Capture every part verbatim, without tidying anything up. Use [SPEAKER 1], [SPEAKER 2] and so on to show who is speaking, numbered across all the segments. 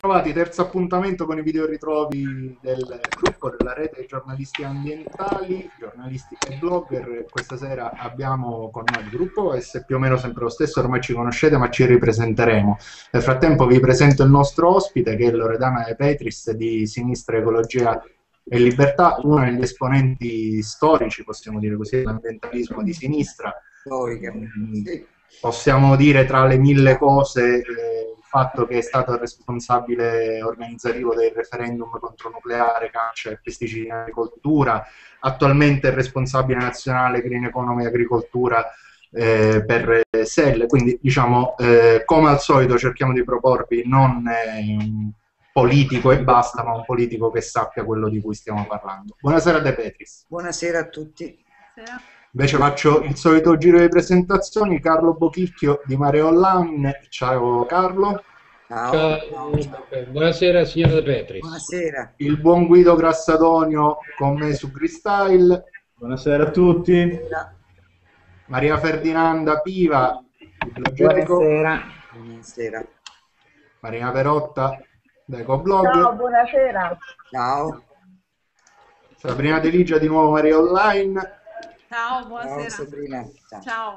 [SPEAKER 1] Trovati, terzo appuntamento con i video ritrovi del gruppo della rete dei giornalisti ambientali, giornalisti e blogger. Questa sera abbiamo con noi il gruppo, è più o meno sempre lo stesso, ormai ci conoscete, ma ci ripresenteremo. Nel frattempo vi presento il nostro ospite, che è Loredana De Petris di Sinistra Ecologia e Libertà, uno degli esponenti storici, possiamo dire così, dell'ambientalismo di sinistra.
[SPEAKER 2] Storica,
[SPEAKER 1] Mm,
[SPEAKER 2] sì.
[SPEAKER 1] Possiamo dire tra le mille cose eh, il fatto che è stato il responsabile organizzativo del referendum contro nucleare, caccia e pesticidi in agricoltura, attualmente è responsabile nazionale Green Economy e Agricoltura eh, per S E L, quindi diciamo eh, come al solito cerchiamo di proporvi non eh, un politico e basta, ma un politico che sappia quello di cui stiamo parlando. Buonasera De Petris.
[SPEAKER 2] Buonasera a tutti.
[SPEAKER 1] Invece faccio il solito giro di presentazioni. Carlo Bochicchio di Mare Online. Ciao Carlo.
[SPEAKER 2] Ciao.
[SPEAKER 3] Ciao,
[SPEAKER 2] Ciao, ciao.
[SPEAKER 3] buonasera signor De Petris.
[SPEAKER 2] Buonasera.
[SPEAKER 1] Il buon Guido Grassadonio con me su Freestyle.
[SPEAKER 4] Buonasera a tutti.
[SPEAKER 1] Maria Ferdinanda Piva di Blogerico.
[SPEAKER 5] Buonasera.
[SPEAKER 2] Buonasera.
[SPEAKER 1] Marina Perotta da Ecoblog.
[SPEAKER 5] Ciao, buonasera.
[SPEAKER 2] Ciao.
[SPEAKER 1] Sabrina De Ligia di nuovo Mare Online.
[SPEAKER 6] Ciao, buonasera.
[SPEAKER 2] Ciao Sabrina. Ciao.
[SPEAKER 6] Ciao.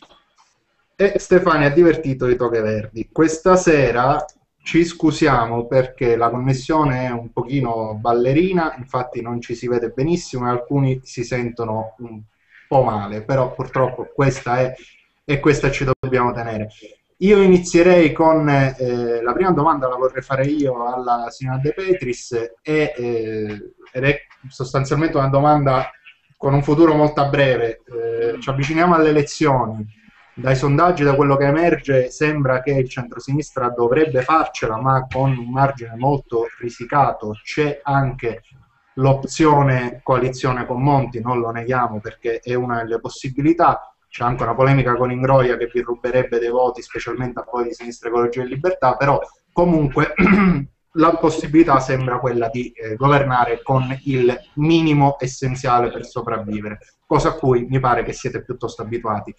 [SPEAKER 1] E Stefania Divertito di Toghe Verdi. Questa sera ci scusiamo perché la connessione è un pochino ballerina, infatti non ci si vede benissimo e alcuni si sentono un po' male, però purtroppo questa è e questa ci dobbiamo tenere. Io inizierei con eh, la prima domanda, la vorrei fare io alla signora De Petris, e, eh, ed è sostanzialmente una domanda con un futuro molto a breve. Eh, ci avviciniamo alle elezioni. Dai sondaggi, da quello che emerge, sembra che il centrosinistra dovrebbe farcela, ma con un margine molto risicato. C'è anche l'opzione coalizione con Monti, non lo neghiamo perché è una delle possibilità. C'è anche una polemica con Ingroia che vi ruberebbe dei voti, specialmente a voi di Sinistra Ecologia e Libertà, però comunque la possibilità sembra quella di eh, governare con il minimo essenziale per sopravvivere, cosa a cui mi pare che siete piuttosto abituati.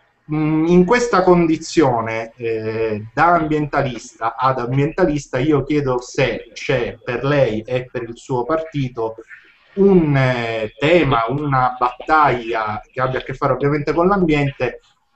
[SPEAKER 1] In questa condizione, eh, da ambientalista ad ambientalista, io chiedo se c'è per lei e per il suo partito un eh, tema, una battaglia che abbia a che fare ovviamente con l'ambiente,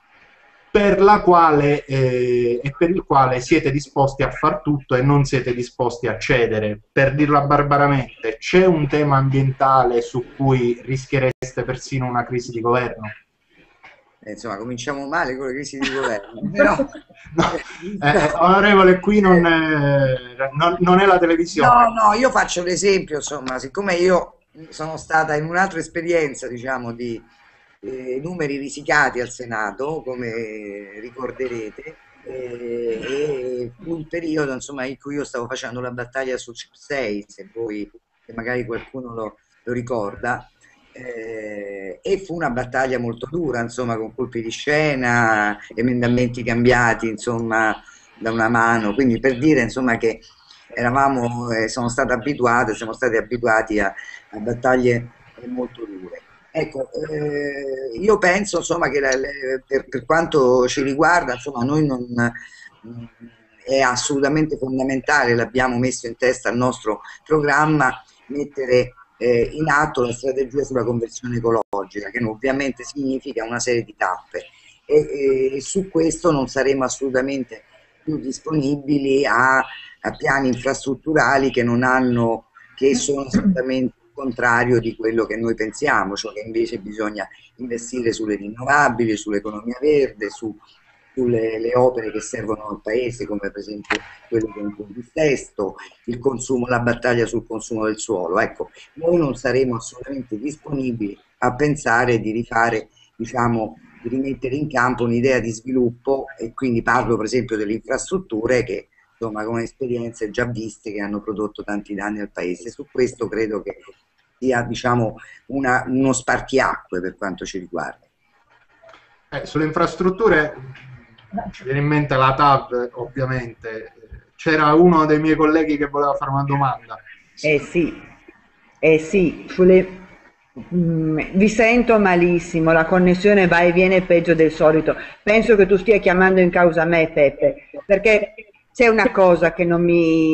[SPEAKER 1] per la quale eh, e per il quale siete disposti a far tutto e non siete disposti a cedere. Per dirla barbaramente, c'è un tema ambientale su cui rischiereste persino una crisi di governo?
[SPEAKER 2] Eh, insomma, cominciamo male con le crisi di governo. Però...
[SPEAKER 1] no, eh, onorevole, qui non è, non, non è la televisione.
[SPEAKER 2] No, no, io faccio l'esempio, insomma, siccome io sono stata in un'altra esperienza, diciamo, di eh, numeri risicati al Senato, come ricorderete, eh, e fu il periodo, insomma, in cui io stavo facendo la battaglia sul C I P sei, se voi, se magari qualcuno lo, lo ricorda. Eh, e fu una battaglia molto dura, insomma, con colpi di scena, emendamenti cambiati, insomma, da una mano, quindi per dire, insomma, che eravamo, eh, sono state abituate, siamo stati abituati a, a battaglie molto dure. Ecco, eh, io penso, insomma, che la, le, per, per quanto ci riguarda, insomma, noi non mh, è assolutamente fondamentale, l'abbiamo messo in testa al nostro programma, mettere Eh, in atto la strategia sulla conversione ecologica, che ovviamente significa una serie di tappe, e, e su questo non saremo assolutamente più disponibili a, a piani infrastrutturali che non hanno, che sono assolutamente il contrario di quello che noi pensiamo, cioè che invece bisogna investire sulle rinnovabili, sull'economia verde, su sulle le opere che servono al paese, come per esempio quello contro il dissesto, il consumo, la battaglia sul consumo del suolo. Ecco, noi non saremo assolutamente disponibili a pensare di rifare, diciamo, di rimettere in campo un'idea di sviluppo, e quindi parlo per esempio delle infrastrutture che, insomma, con esperienze già viste, che hanno prodotto tanti danni al paese. Su questo credo che sia, diciamo, una, uno spartiacque per quanto ci riguarda.
[SPEAKER 1] Eh, sulle infrastrutture ci viene in mente la T A V, ovviamente. C'era uno dei miei colleghi che voleva fare una domanda.
[SPEAKER 5] Eh sì, eh sì, sulle... mm, vi sento malissimo, la connessione va e viene peggio del solito. Penso che tu stia chiamando in causa me, Peppe, perché c'è una cosa che non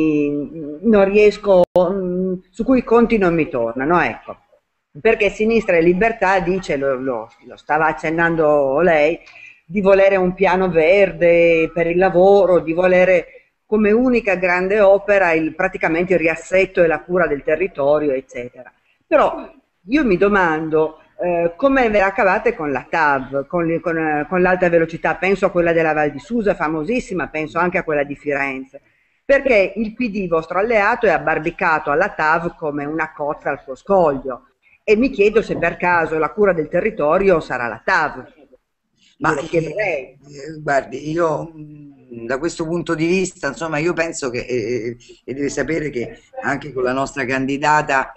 [SPEAKER 5] mi non riesco, mm, su cui i conti non mi tornano, ecco. Perché Sinistra e Libertà dice, lo, lo- lo stava accennando lei, di volere un piano verde per il lavoro, di volere come unica grande opera il, praticamente il riassetto e la cura del territorio, eccetera. Però io mi domando eh, come verrà cavate con la T A V, con, li- con, eh, con l'alta velocità, penso a quella della Val di Susa, famosissima, penso anche a quella di Firenze, perché il P D, vostro alleato, è abbarbicato alla T A V come una cozza al suo scoglio. E mi chiedo se per caso la cura del territorio sarà la T A V.
[SPEAKER 2] Ma
[SPEAKER 5] Glielo chiederei.
[SPEAKER 2] eh, eh, guardi, io mh, da questo punto di vista, insomma, io penso che, eh, e deve sapere che anche con la nostra candidata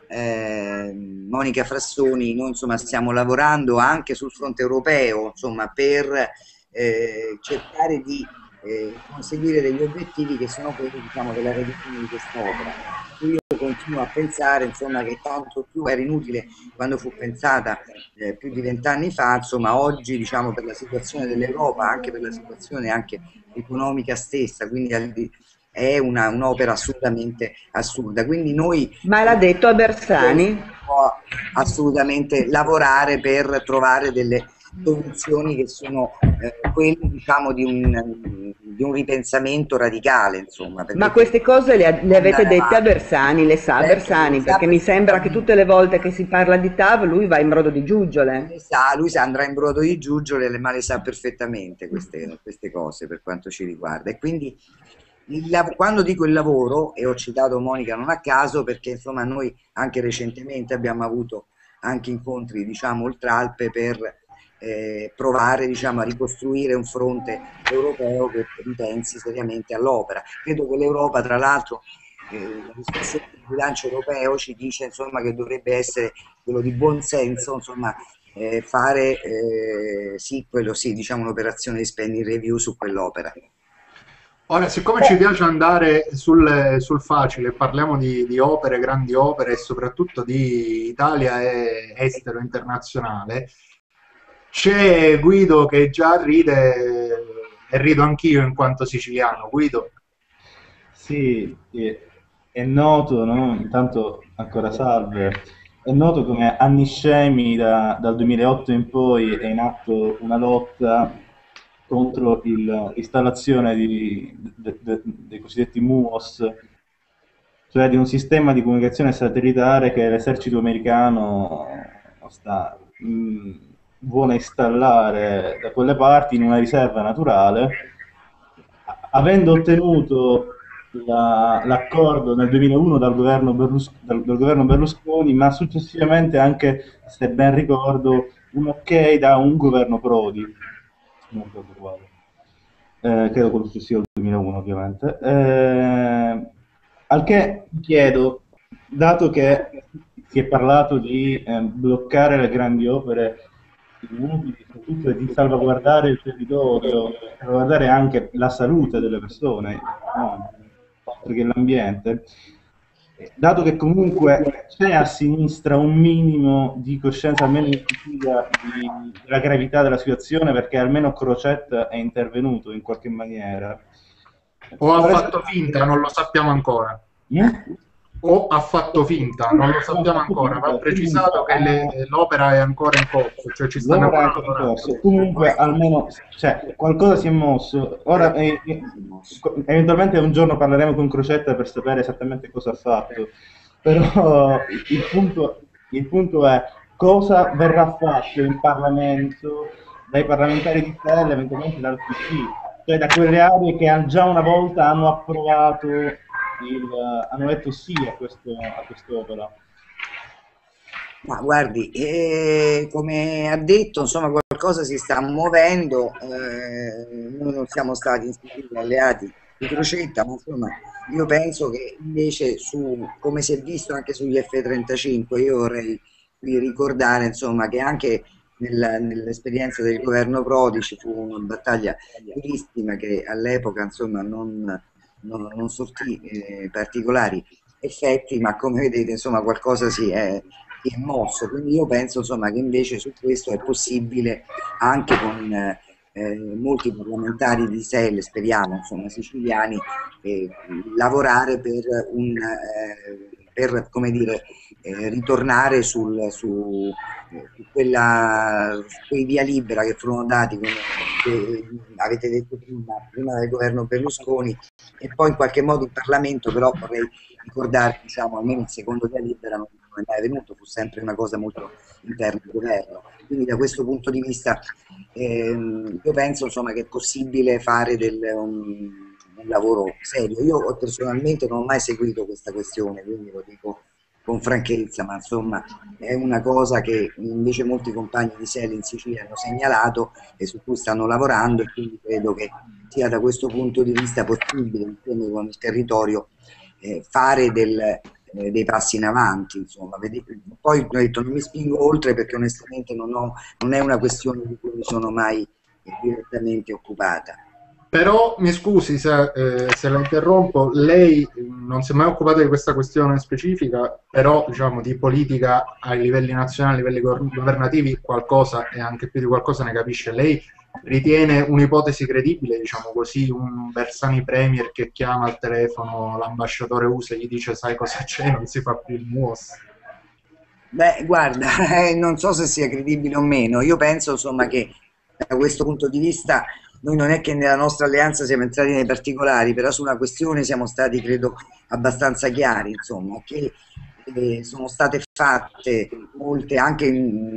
[SPEAKER 2] eh, Monica Frassoni, noi insomma stiamo lavorando anche sul fronte europeo, insomma, per eh, cercare di eh, conseguire degli obiettivi che sono quelli, diciamo, della realizzazione di quest'opera. Io continuo a pensare, insomma, che tanto più era inutile quando fu pensata eh, più di vent'anni fa, insomma, oggi, diciamo, per la situazione dell'Europa, anche per la situazione anche economica stessa, quindi al di- è una- un'opera assolutamente assurda. Quindi noi
[SPEAKER 5] Ma l'ha detto a Bersani?
[SPEAKER 2] può assolutamente lavorare per trovare delle soluzioni che sono eh, quelle, diciamo, di un, di un ripensamento radicale, insomma, perché
[SPEAKER 5] Ma queste cose le, le avete
[SPEAKER 2] andare
[SPEAKER 5] dette a
[SPEAKER 2] avanti.
[SPEAKER 5] Bersani, le sa
[SPEAKER 2] Certo,
[SPEAKER 5] Bersani,
[SPEAKER 2] lui sa
[SPEAKER 5] perché mi sembra che
[SPEAKER 2] perfettamente.
[SPEAKER 5] tutte le volte che si parla di T A V lui va in brodo di
[SPEAKER 2] Lui
[SPEAKER 5] giuggiole.
[SPEAKER 2] sa, lui sa, andrà in brodo di giuggiole, ma le sa perfettamente queste, queste cose per quanto ci riguarda. E quindi il lav- quando dico il lavoro, e ho citato Monica non a caso, perché insomma noi anche recentemente abbiamo avuto anche incontri, diciamo, oltralpe per eh, provare, diciamo, a ricostruire un fronte europeo che ripensi seriamente all'opera. Credo che l'Europa, tra l'altro, eh, la discussione del bilancio europeo ci dice insomma che dovrebbe essere quello di buon senso, insomma, eh, fare eh, sì, quello sì, diciamo un'operazione di spending review su quell'opera.
[SPEAKER 1] Ora, siccome ci piace andare sul, sul facile, parliamo di, di opere, grandi opere e soprattutto di Italia e estero internazionale, c'è Guido che già ride e rido anch'io in quanto siciliano. Guido,
[SPEAKER 4] Sì, è, è noto, no? Intanto ancora salve, è noto come anni scemi da- dal duemilaotto in poi è in atto una lotta contro il- l'installazione di- de- de- dei cosiddetti M U O S, cioè di un sistema di comunicazione satellitare che l'esercito americano sta, mh, vuole installare da quelle parti in una riserva naturale, a- avendo ottenuto la- l'accordo nel duemilauno dal governo, Berlus- dal- dal governo Berlusconi, ma successivamente anche, se ben ricordo, un ok da un governo Prodi, non ricordo quale. Eh, credo quello successivo al duemilauno ovviamente. Eh, al che mi chiedo, dato che si è parlato di eh, bloccare le grandi opere inutili, soprattutto di salvaguardare il territorio, salvaguardare anche la salute delle persone, no? Oltre che l'ambiente, eh, dato che comunque c'è a sinistra un minimo di coscienza, almeno in Sicilia, di- della gravità della situazione, perché almeno Crocetta è intervenuto in qualche maniera.
[SPEAKER 1] o ha
[SPEAKER 4] Vorrei
[SPEAKER 1] fatto
[SPEAKER 4] sapere-
[SPEAKER 1] finta, non lo sappiamo ancora.
[SPEAKER 4] Mm?
[SPEAKER 1] O ha fatto finta, non lo
[SPEAKER 4] No,
[SPEAKER 1] sappiamo ancora. Va
[SPEAKER 4] comunque,
[SPEAKER 1] precisato che le-
[SPEAKER 4] comunque,
[SPEAKER 1] l'opera è ancora in corso, cioè ci stanno
[SPEAKER 4] l'ora è
[SPEAKER 1] ancora
[SPEAKER 4] ancora in
[SPEAKER 1] lavorando.
[SPEAKER 4] corso. Comunque, almeno, cioè, qualcosa si è mosso. Ora, eh, eh, eventualmente un giorno parleremo con Crocetta per sapere esattamente cosa ha fatto. Però il punto, il punto è cosa verrà fatto in Parlamento dai parlamentari di Stella, eventualmente dal P C, cioè da quelle aree che han- già una volta hanno approvato il, hanno detto sì a questo, a quest'opera.
[SPEAKER 2] Ma guardi, eh, come ha detto, insomma, qualcosa si sta muovendo. Eh, noi non siamo stati iscritti alleati di Crocetta, ma insomma, io penso che invece, su, come si è visto anche sugli F trentacinque, io vorrei qui ricordare, insomma, che anche nella- nell'esperienza del governo Prodi ci fu una battaglia durissima che all'epoca, insomma, non, non, non sortì eh, particolari effetti, ma come vedete, insomma, qualcosa si è si è mosso, quindi io penso insomma che invece su questo è possibile anche con eh, eh, molti parlamentari di S E L, speriamo, insomma, siciliani, eh, lavorare per, un, eh, per come dire, eh, ritornare sul, su, su quella, su quei via libera che furono dati, come eh, avete detto prima, prima del governo Berlusconi, e poi in qualche modo in Parlamento, però vorrei ricordare, diciamo, almeno il secondo via libera non è mai venuto, fu sempre una cosa molto interna al governo. Quindi da questo punto di vista ehm, io penso, insomma, che è possibile fare del, un, un lavoro serio. Io personalmente non ho mai seguito questa questione, quindi lo dico con franchezza, ma insomma è una cosa che invece molti compagni di S E L in Sicilia hanno segnalato e su cui stanno lavorando, e quindi credo che sia da questo punto di vista possibile, insieme con il territorio, eh, fare del, eh, dei passi in avanti. Insomma. Poi ho detto, non mi spingo oltre perché onestamente non, ho, non è una questione di cui mi sono mai eh, direttamente occupata.
[SPEAKER 1] Però mi scusi se, eh, se la interrompo, lei non si è mai occupata di questa questione specifica, però diciamo di politica ai livelli nazionali, a livelli governativi qualcosa e anche più di qualcosa ne capisce. Lei ritiene un'ipotesi credibile, diciamo così, un Bersani Premier che chiama al telefono l'ambasciatore U S A e gli dice sai cosa c'è, non si fa più il M U O S?
[SPEAKER 2] Beh, guarda, eh, non so se sia credibile o meno. Io penso, insomma, che da questo punto di vista noi non è che nella nostra alleanza siamo entrati nei particolari, però su una questione siamo stati, credo, abbastanza chiari, insomma, che eh, sono state fatte molte, anche,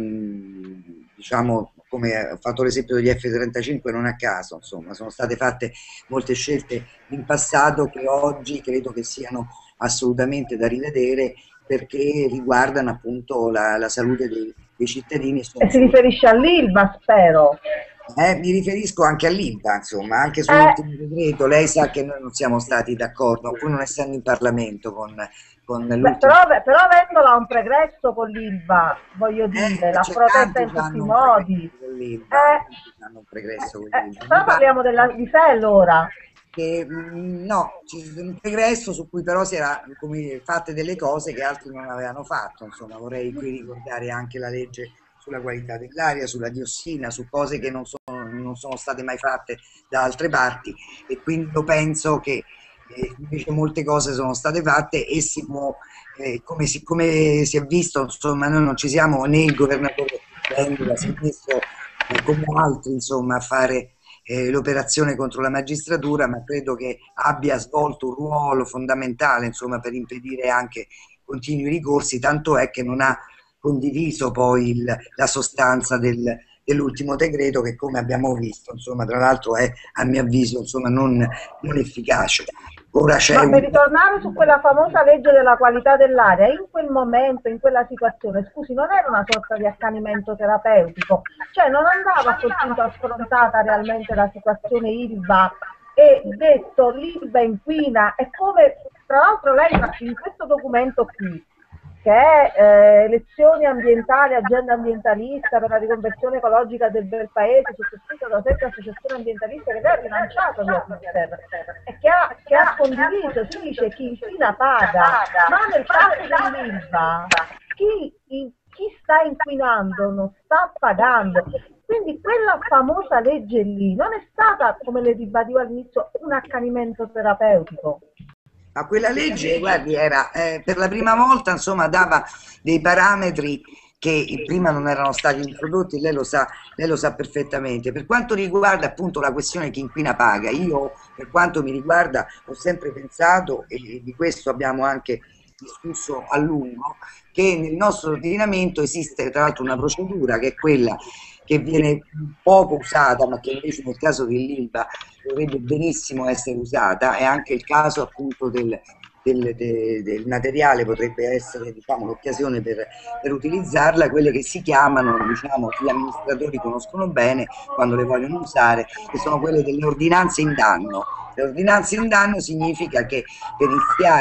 [SPEAKER 2] mh, diciamo, come ho fatto l'esempio degli F trentacinque non a caso, insomma, sono state fatte molte scelte in passato che oggi credo che siano assolutamente da rivedere, perché riguardano appunto la, la salute dei, dei cittadini.
[SPEAKER 6] E si riferisce all'Ilva, spero.
[SPEAKER 2] Eh, mi riferisco anche all'Ilva, insomma, anche sull'ultimo eh. decreto. Lei sa che noi non siamo stati d'accordo, pur non essendo in Parlamento con, con l'ultimo.
[SPEAKER 6] Però, però avendola un pregresso con l'Ilva, voglio dire,
[SPEAKER 2] eh,
[SPEAKER 6] la protesta in tutti i modi.
[SPEAKER 2] Eh, hanno un pregresso con
[SPEAKER 6] eh, però parliamo della, di S E L ora.
[SPEAKER 2] Che, mh, no, c'è un pregresso su cui però si era come, fatte delle cose che altri non avevano fatto. Insomma, vorrei qui ricordare anche la legge sulla qualità dell'aria, sulla diossina, su cose che non sono, non sono state mai fatte da altre parti, e quindi io penso che eh, invece molte cose sono state fatte e si può, eh, come, si, come si è visto, insomma, noi non ci siamo, né il governatore Vendola si è messo eh, come altri, insomma, a fare eh, l'operazione contro la magistratura, ma credo che abbia svolto un ruolo fondamentale, insomma, per impedire anche continui ricorsi, tanto è che non ha condiviso poi il, la sostanza del, dell'ultimo decreto, che come abbiamo visto, insomma, tra l'altro è a mio avviso, insomma, non, non efficace. Ora c'è
[SPEAKER 6] Ma
[SPEAKER 2] un...
[SPEAKER 6] per ritornare su quella famosa legge della qualità dell'aria, in quel momento, in quella situazione, scusi, non era una sorta di accanimento terapeutico? Cioè non andava a quel punto affrontata realmente la situazione Ilva e detto l'Ilva inquina? È come, tra l'altro, lei in questo documento qui, che è eh, elezioni ambientali, agenda ambientalista per la riconversione ecologica del bel paese, sottoscritto da sette associazioni ambientaliste, che lei ha rilanciato via Twitter e che ha, che ha condiviso. Si dice chi inquina paga, ma nel caso dell'Ilva chi, chi sta inquinando non sta pagando. Quindi quella famosa legge lì non è stata, come le ribadivo all'inizio, un accanimento terapeutico.
[SPEAKER 2] Ma quella legge, guardi, era eh, per la prima volta, insomma, dava dei parametri che prima non erano stati introdotti, lei lo sa, lei lo sa perfettamente. Per quanto riguarda appunto la questione chi inquina paga, io per quanto mi riguarda ho sempre pensato, e di questo abbiamo anche discusso a lungo, che nel nostro ordinamento esiste tra l'altro una procedura che è quella che viene poco usata, ma che invece nel caso dell'Ilva dovrebbe benissimo essere usata, è anche il caso appunto del, del, del, del materiale, potrebbe essere, diciamo, l'occasione per, per utilizzarla, quelle che si chiamano, diciamo, gli amministratori conoscono bene quando le vogliono usare, che sono quelle delle ordinanze in danno. Le ordinanze in danno significa che per iniziare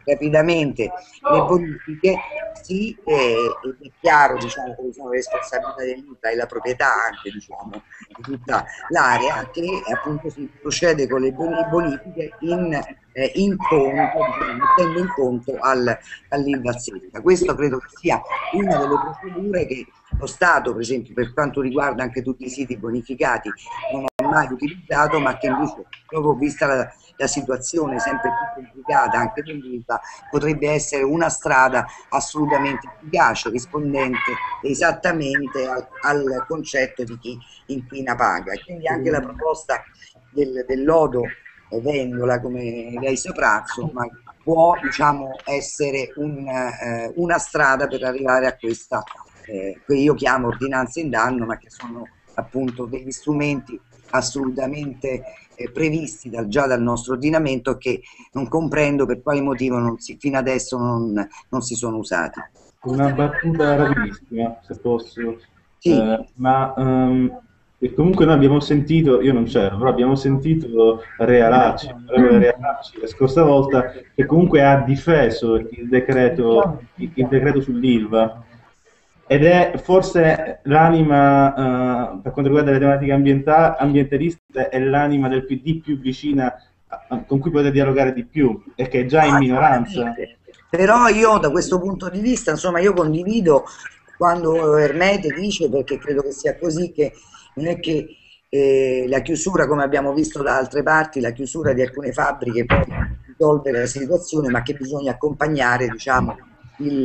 [SPEAKER 2] rapidamente le bonifiche, sì, eh, ed è chiaro, diciamo, che sono le responsabilità dell'Ilva e la proprietà anche, diciamo, di tutta l'area, che appunto si procede con le bonifiche in, eh, in conto, diciamo, mettendo in conto al, all'Ilva secca. Questo credo che sia una delle procedure che lo Stato, per esempio, per quanto riguarda anche tutti i siti bonificati, non ha mai utilizzato, ma che invece, proprio vista la, la situazione sempre più complicata anche dell'Ilva, potrebbe essere una strada assolutamente efficace, rispondente esattamente al, al concetto di chi inquina paga. E quindi anche la proposta del, del lodo Vendola, come lei saprà, insomma, può, diciamo, essere un, eh, una strada per arrivare a questa, eh, che io chiamo ordinanze in danno, ma che sono appunto degli strumenti assolutamente eh, previsti dal, già dal nostro ordinamento, che non comprendo per quale motivo non si, fino adesso non, non si sono usati.
[SPEAKER 4] Una battuta rapidissima, se posso.
[SPEAKER 2] Sì.
[SPEAKER 4] Eh, ma um, e comunque noi abbiamo sentito, io non c'ero, però abbiamo sentito Rea Lacci, Rea Lacci la scorsa volta, che comunque ha difeso il decreto, il, il decreto sull'Ilva, ed è forse l'anima, uh, per quanto riguarda le tematiche ambientaliste, è l'anima del P D più vicina, a, con cui potete dialogare di più, e che è già in minoranza.
[SPEAKER 2] Però io da questo punto di vista, insomma, io condivido quando Ermete dice, perché credo che sia così, che non è che eh, la chiusura, come abbiamo visto da altre parti, la chiusura di alcune fabbriche poi risolve la situazione, ma che bisogna accompagnare, diciamo, il,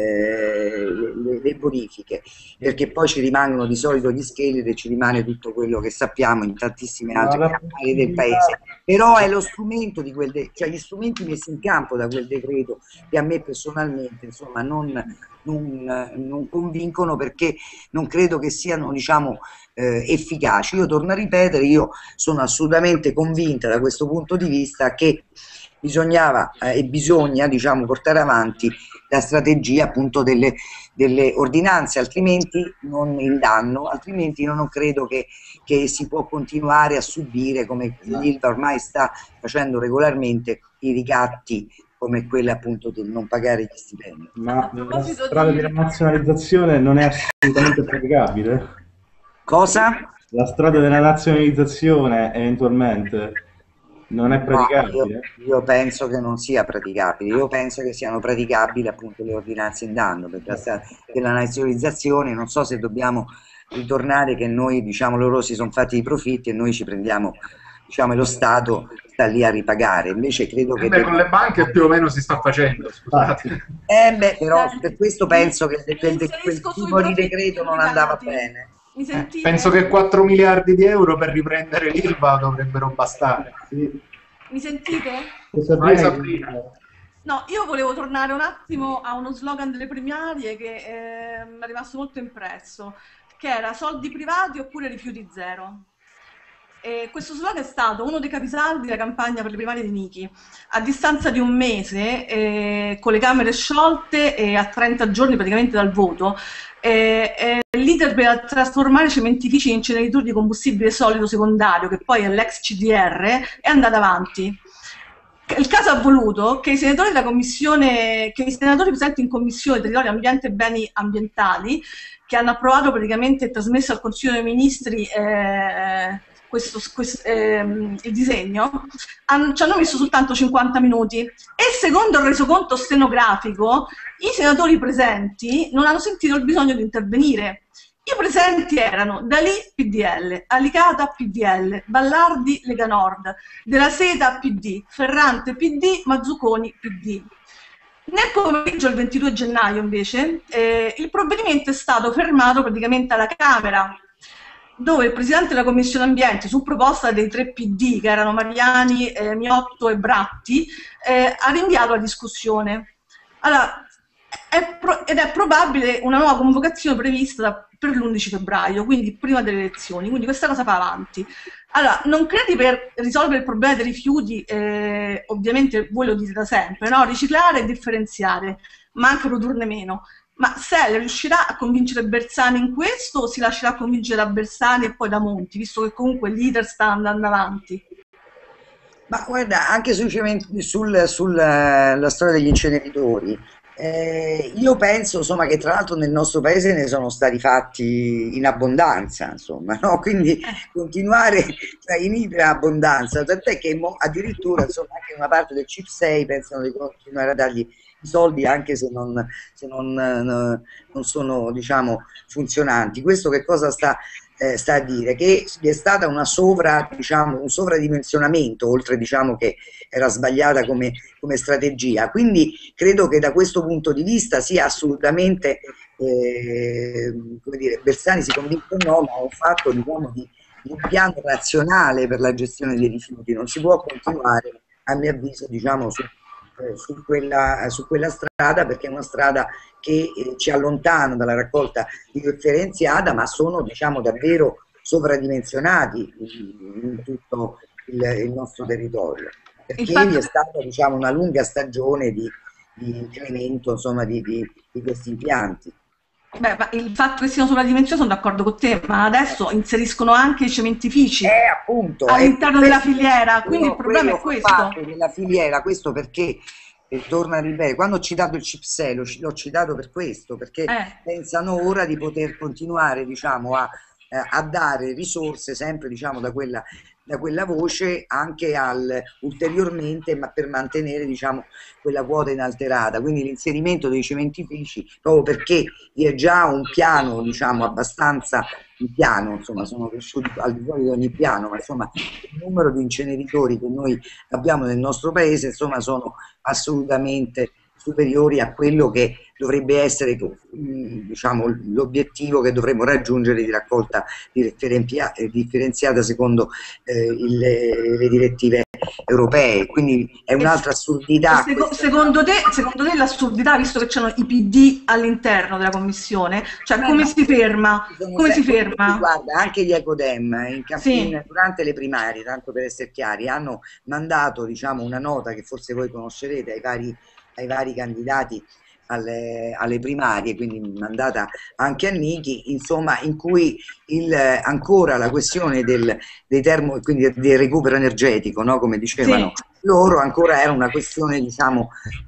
[SPEAKER 2] eh, le, le bonifiche, perché poi ci rimangono di solito gli scheletri e ci rimane tutto quello che sappiamo in tantissime altre aree del paese. Però è lo strumento di quel de- cioè gli strumenti messi in campo da quel decreto che a me personalmente, insomma, non, non, non convincono, perché non credo che siano, diciamo, eh, efficaci. Io torno a ripetere, io sono assolutamente convinta da questo punto di vista che bisognava eh, e bisogna, diciamo, portare avanti la strategia appunto delle, delle ordinanze, altrimenti non in danno, altrimenti io non credo che, che si può continuare a subire, come l'Ilva ormai sta facendo regolarmente, i ricatti come quella appunto del non pagare gli stipendi.
[SPEAKER 4] Ma la strada della nazionalizzazione non è assolutamente praticabile?
[SPEAKER 2] Cosa?
[SPEAKER 4] La strada della nazionalizzazione eventualmente non è praticabile?
[SPEAKER 2] No, io, io penso che non sia praticabile, io penso che siano praticabili appunto le ordinanze in danno, perché la strada della nazionalizzazione, non so se dobbiamo ritornare che noi, diciamo, loro si sono fatti i profitti e noi ci prendiamo, diciamo, e lo Stato sta lì a ripagare. Invece credo che...
[SPEAKER 1] Eh beh, con le banche più o meno si sta facendo, scusate.
[SPEAKER 2] Eh beh, però per questo penso che quel, quel tipo di decreto non andava bene.
[SPEAKER 7] Mi
[SPEAKER 1] Eh, penso che quattro miliardi di euro per riprendere l'Ilva dovrebbero bastare.
[SPEAKER 4] Sì.
[SPEAKER 7] Mi sentite?
[SPEAKER 1] Vai, Sabrina.
[SPEAKER 7] No, io volevo tornare un attimo a uno slogan delle primarie che eh, mi è rimasto molto impresso, che era soldi privati oppure rifiuti zero. E questo slogan è stato uno dei capisaldi della campagna per le primarie di Niki. A distanza di un mese, eh, con le Camere sciolte e a trenta giorni praticamente dal voto, eh, eh, l'iter per trasformare i cementifici in inceneritori di combustibile solido secondario, che poi è l'ex C D R, è andata avanti. Il caso ha voluto che i senatori della commissione, che i senatori presenti in commissione territorio, ambiente e beni ambientali, che hanno approvato praticamente e trasmesso al Consiglio dei Ministri eh, questo, questo, ehm, il disegno, hanno, ci hanno messo soltanto cinquanta minuti, e secondo il resoconto stenografico i senatori presenti non hanno sentito il bisogno di intervenire. I presenti erano D'Alì P D L, Alicata P D L, Ballardi Lega Nord, Della Seta P D, Ferrante P D, Mazzuconi P D. Nel pomeriggio del ventidue gennaio invece eh, il provvedimento è stato fermato praticamente alla Camera, dove il Presidente della Commissione Ambiente, su proposta dei tre P D, che erano Mariani, eh, Miotto e Bratti, eh, ha rinviato la discussione. Allora, è pro- ed è probabile una nuova convocazione prevista da, per l'undici febbraio, quindi prima delle elezioni, quindi questa cosa va avanti. Allora, non credi per risolvere il problema dei rifiuti, eh, ovviamente voi lo dite da sempre, no? Riciclare e differenziare, ma anche produrne meno. Ma Sele riuscirà a convincere Bersani in questo, o si lascerà convincere da Bersani e poi da Monti, visto che comunque l'iter sta andando avanti?
[SPEAKER 2] Ma guarda, anche sui cementi- sul- sulla storia degli inceneritori, eh, io penso insomma che tra l'altro nel nostro paese ne sono stati fatti in abbondanza, insomma, no? Quindi
[SPEAKER 7] Eh,
[SPEAKER 2] continuare cioè, in iperabbondanza, tant'è che mo- addirittura insomma, anche una parte del C I P sei pensano di continuare a dargli i soldi anche se non, se non, eh, non sono diciamo funzionanti. Questo che cosa sta eh, sta a dire che vi è stata una sovra, diciamo, un sovradimensionamento, oltre diciamo che era sbagliata come, come strategia. Quindi credo che da questo punto di vista sia assolutamente, eh, come dire, Bersani si convince o no, ma è un fatto diciamo, di, di un piano razionale per la gestione dei rifiuti. Non si può continuare, a mio avviso, diciamo, su, eh, su quella, su quella strada perché è una strada che eh, ci allontana dalla raccolta differenziata, ma sono diciamo davvero sovradimensionati in, in tutto il, il nostro territorio,
[SPEAKER 7] il
[SPEAKER 2] perché vi
[SPEAKER 7] fatto
[SPEAKER 2] è
[SPEAKER 7] che
[SPEAKER 2] stata diciamo una lunga stagione di, di incremento insomma di, di, di questi impianti.
[SPEAKER 7] Beh, ma il fatto che siano sovradimensionati sono d'accordo con te, ma adesso inseriscono anche i cementifici
[SPEAKER 2] È appunto, è
[SPEAKER 7] all'interno della
[SPEAKER 2] questo,
[SPEAKER 7] filiera, quindi il
[SPEAKER 2] quello,
[SPEAKER 7] problema
[SPEAKER 2] quello
[SPEAKER 7] è
[SPEAKER 2] fa
[SPEAKER 7] questo.
[SPEAKER 2] parte della filiera, questo perché, e torno a ripetere, quando ho citato il C I P sei l'ho l'ho citato per questo, perché
[SPEAKER 7] Eh,
[SPEAKER 2] pensano ora di poter continuare, diciamo, a, eh, a dare risorse sempre, diciamo, da quella, da quella voce anche al, ulteriormente, ma per mantenere, diciamo, quella quota inalterata. Quindi l'inserimento dei cementifici, proprio perché vi è già un piano, diciamo, abbastanza un piano, insomma, sono cresciuti al di fuori di ogni piano, ma insomma il numero di inceneritori che noi abbiamo nel nostro paese, insomma, sono assolutamente superiori a quello che dovrebbe essere, mh, diciamo, l'obiettivo che dovremmo raggiungere di raccolta differenzia- eh, differenziata secondo eh, il- le direttive europee. Quindi è
[SPEAKER 7] e,
[SPEAKER 2] un'altra
[SPEAKER 7] e
[SPEAKER 2] assurdità
[SPEAKER 7] seco-
[SPEAKER 2] questa.
[SPEAKER 7] secondo te, secondo te l'assurdità, visto che c'hanno i P D all'interno della commissione, cioè
[SPEAKER 2] Beh,
[SPEAKER 7] come
[SPEAKER 2] ma
[SPEAKER 7] si ferma?
[SPEAKER 2] ci sono
[SPEAKER 7] Come si
[SPEAKER 2] sempre,
[SPEAKER 7] ferma?
[SPEAKER 2] guarda, anche gli Ecodem eh, in, cam-
[SPEAKER 7] Sì,
[SPEAKER 2] in- durante le primarie, tanto per essere chiari, hanno mandato, diciamo, una nota che forse voi conoscerete ai vari, ai vari candidati alle, alle primarie, quindi mandata anche a Niki, insomma, in cui il, ancora la questione del, dei termo, quindi del recupero energetico, no? Come dicevano
[SPEAKER 7] sì.
[SPEAKER 2] loro, ancora era una questione, diciamo,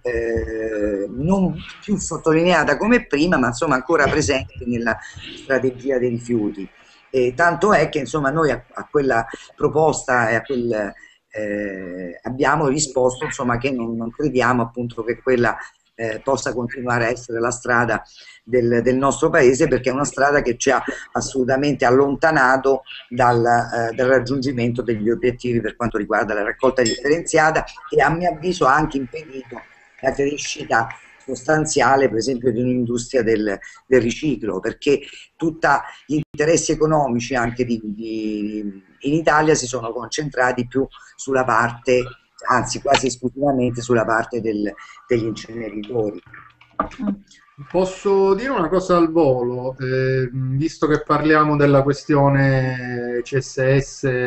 [SPEAKER 2] eh, non più sottolineata come prima, ma insomma ancora presente nella strategia dei rifiuti. E tanto è che insomma noi a, a quella proposta e a quel eh, abbiamo risposto insomma che non, non crediamo appunto che quella eh, possa continuare a essere la strada del, del nostro paese, perché è una strada che ci ha assolutamente allontanato dal, eh, dal raggiungimento degli obiettivi per quanto riguarda la raccolta differenziata e a mio avviso ha anche impedito la crescita sostanziale, per esempio, di un'industria del, del riciclo, perché tutti gli interessi economici anche di, di, in Italia si sono concentrati più sulla parte, anzi quasi esclusivamente sulla parte del, degli inceneritori.
[SPEAKER 7] Mm.
[SPEAKER 1] Posso dire una cosa al volo, eh, visto che parliamo della questione C S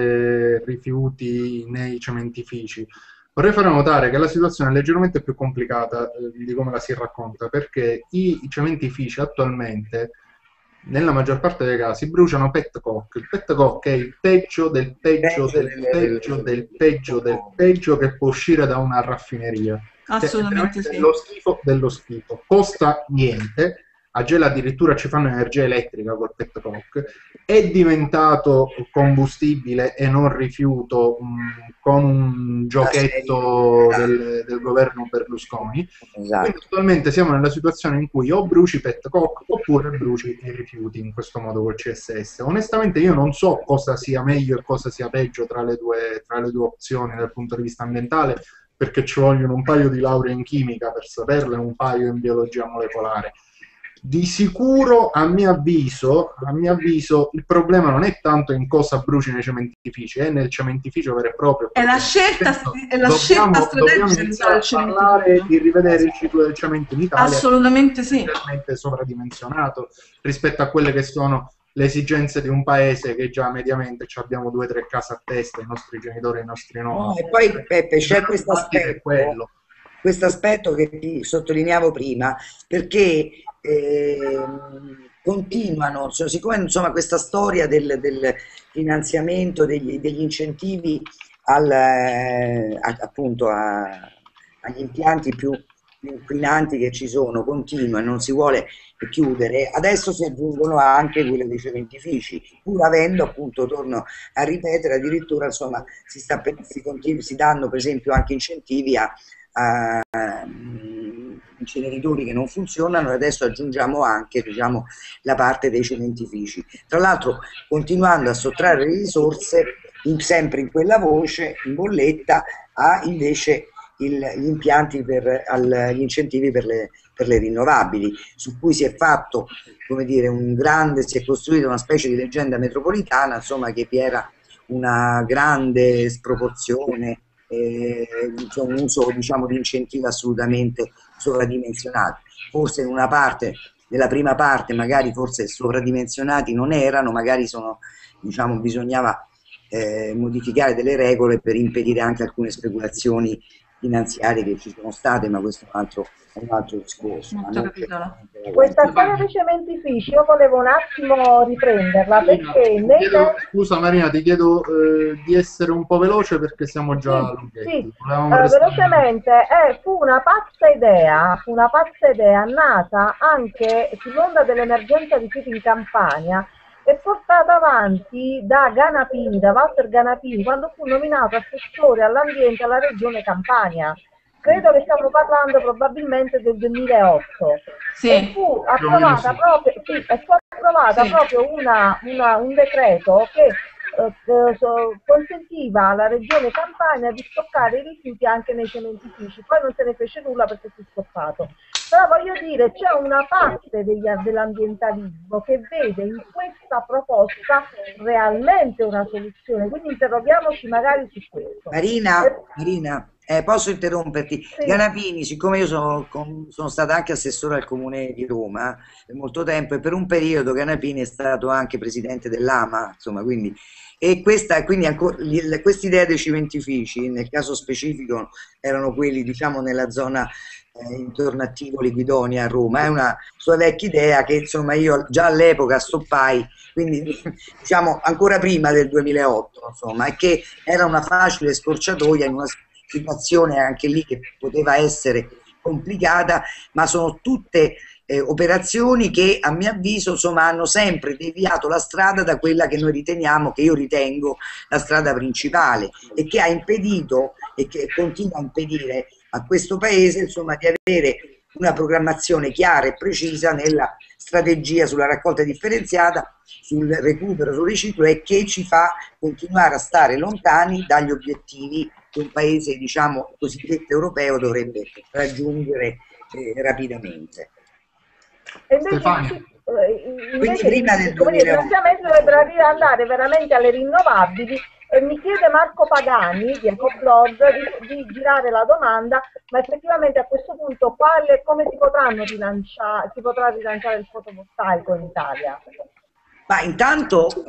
[SPEAKER 1] S rifiuti nei cementifici, vorrei fare notare che la situazione è leggermente più complicata eh, di come la si racconta, perché i cementifici attualmente, nella maggior parte dei casi, bruciano petcoke. Il petcoke è il peggio del peggio
[SPEAKER 2] Peggio
[SPEAKER 1] del
[SPEAKER 2] delle,
[SPEAKER 1] peggio del peggio del peggio che può uscire da una raffineria. Cioè, è
[SPEAKER 7] Assolutamente
[SPEAKER 1] veramente
[SPEAKER 7] sì.
[SPEAKER 1] lo schifo dello schifo. Costa niente. A Gela addirittura ci fanno energia elettrica col petcoke. È diventato combustibile e non rifiuto mh, con un giochetto del, del governo Berlusconi. Quindi
[SPEAKER 2] esatto.
[SPEAKER 1] attualmente siamo nella situazione in cui o bruci petcoke oppure bruci i rifiuti in questo modo col C S S. Onestamente io non so cosa sia meglio e cosa sia peggio tra le due, tra le due opzioni dal punto di vista ambientale, perché ci vogliono un paio di lauree in chimica per saperlo e un paio in biologia molecolare. Di sicuro, a mio avviso, a mio avviso, il problema non è tanto in cosa bruci nei cementifici, è nel cementificio vero e proprio.
[SPEAKER 7] È la scelta, è la
[SPEAKER 1] dobbiamo,
[SPEAKER 7] scelta
[SPEAKER 1] dobbiamo
[SPEAKER 7] strategica di usare
[SPEAKER 1] iniziare
[SPEAKER 7] il
[SPEAKER 1] a parlare
[SPEAKER 7] cementificio.
[SPEAKER 1] di rivedere il ciclo del cemento in Italia,
[SPEAKER 7] Assolutamente sì.
[SPEAKER 1] leggermente sovradimensionato rispetto a quelle che sono le esigenze di un paese che già mediamente ci abbiamo due o tre case a testa, i nostri genitori e i nostri nonni.
[SPEAKER 2] No, e poi Peppe c'è questo aspetto,
[SPEAKER 1] quello.
[SPEAKER 2] questo aspetto che ti sottolineavo prima, perché ehm, continuano, cioè, siccome insomma questa storia del, del finanziamento, degli, degli incentivi al, eh, a- appunto a- agli impianti più, più inquinanti che ci sono, continua e non si vuole chiudere, adesso si aggiungono anche quelle dei cementifici, pur avendo appunto, torno a ripetere, addirittura insomma si, sta, pe- si, continu- si danno per esempio anche incentivi a, a mm, inceneritori che non funzionano, e adesso aggiungiamo anche, diciamo, la parte dei cementifici. Tra l'altro continuando a sottrarre risorse in- sempre in quella voce, in bolletta, a invece il- gli impianti per al- gli incentivi per le, per le rinnovabili, su cui si è fatto, come dire, un grande, si è costruita una specie di leggenda metropolitana, insomma, che vi era una grande sproporzione, eh, cioè un uso, diciamo, di incentivi assolutamente sovradimensionati. Forse in una parte, nella prima parte, magari forse sovradimensionati non erano, magari sono, diciamo, bisognava eh, modificare delle regole per impedire anche alcune speculazioni finanziarie che ci sono state, ma questo è un altro, è un altro discorso. Ma
[SPEAKER 7] Molto
[SPEAKER 2] non
[SPEAKER 7] capitolo.
[SPEAKER 2] certamente la
[SPEAKER 6] Questa
[SPEAKER 2] quantità.
[SPEAKER 6] storia dei cementifici io volevo un attimo riprenderla
[SPEAKER 1] Marina,
[SPEAKER 6] perché
[SPEAKER 1] ti
[SPEAKER 6] nei
[SPEAKER 1] chiedo-
[SPEAKER 6] tempi...
[SPEAKER 1] scusa Marina, ti chiedo eh, di essere un po' veloce perché siamo già
[SPEAKER 6] Sì,
[SPEAKER 1] lunghetti.
[SPEAKER 6] sì,
[SPEAKER 1] Volevamo
[SPEAKER 6] eh,
[SPEAKER 1] restare-
[SPEAKER 6] velocemente, eh, fu una pazza idea, fu una pazza idea nata anche sull'onda dell'emergenza rifiuti in Campania e portata avanti da Ganapini, da Walter Ganapini, quando fu nominato assessore all'ambiente alla regione Campania. Credo che stiamo parlando probabilmente del duemilaotto.
[SPEAKER 7] Sì.
[SPEAKER 6] E fu
[SPEAKER 1] Più o meno
[SPEAKER 6] approvata
[SPEAKER 1] sì.
[SPEAKER 6] proprio, sì, e fu approvata
[SPEAKER 7] Sì.
[SPEAKER 6] proprio una- una- un decreto che eh, so- consentiva alla regione Campania di stoccare i rifiuti anche nei cementifici. Poi non se ne fece nulla perché fu stoppato. Però voglio dire, c'è una parte degli- dell'ambientalismo che vede in questa proposta realmente una soluzione, quindi interroghiamoci magari su questo.
[SPEAKER 2] Marina,
[SPEAKER 6] E-
[SPEAKER 2] Marina, eh, posso interromperti?
[SPEAKER 6] sì.
[SPEAKER 2] Ganapini, siccome io sono, con- sono stata anche assessore al comune di Roma per molto tempo, e per un periodo Ganapini è stato anche presidente dell'A M A, insomma, quindi, e questa, quindi ancora, questa idea dei cementifici, nel caso specifico, erano quelli, diciamo, nella zona eh, intorno a Tivoli, Guidonia, a Roma, è una sua vecchia idea che, insomma, io già all'epoca stoppai, quindi diciamo ancora prima del duemilaotto, insomma, e che era una facile scorciatoia in una situazione anche lì che poteva essere complicata, ma sono tutte eh, operazioni che a mio avviso, insomma, hanno sempre deviato la strada da quella che noi riteniamo, che io ritengo la strada principale, e che ha impedito e che continua a impedire a questo paese, insomma, di avere una programmazione chiara e precisa nella strategia sulla raccolta differenziata, sul recupero, sul riciclo, e che ci fa continuare a stare lontani dagli obiettivi che un paese, diciamo, cosiddetto europeo dovrebbe raggiungere eh, rapidamente.
[SPEAKER 6] E invece,
[SPEAKER 1] Stefania.
[SPEAKER 6] eh,
[SPEAKER 2] Quindi
[SPEAKER 6] invece
[SPEAKER 2] prima
[SPEAKER 6] il-
[SPEAKER 2] del
[SPEAKER 6] come dire, il
[SPEAKER 2] duemilaotto.
[SPEAKER 6] finanziamento dovrebbe andare veramente alle rinnovabili, e mi chiede Marco Pagani di Ecoblog di, di girare la domanda, ma effettivamente a questo punto quale, come si potranno rilanciare, si potrà rilanciare il fotovoltaico in Italia?
[SPEAKER 2] Ma intanto